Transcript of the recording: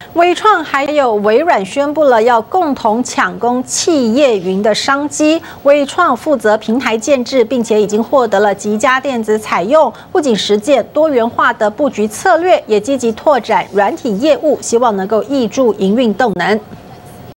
微创还有微软宣布了要共同抢攻企业云的商机。微创负责平台建制，并且已经获得了极佳电子采用，不仅实践多元化的布局策略，也积极拓展软体业务，希望能够挹注营运动能。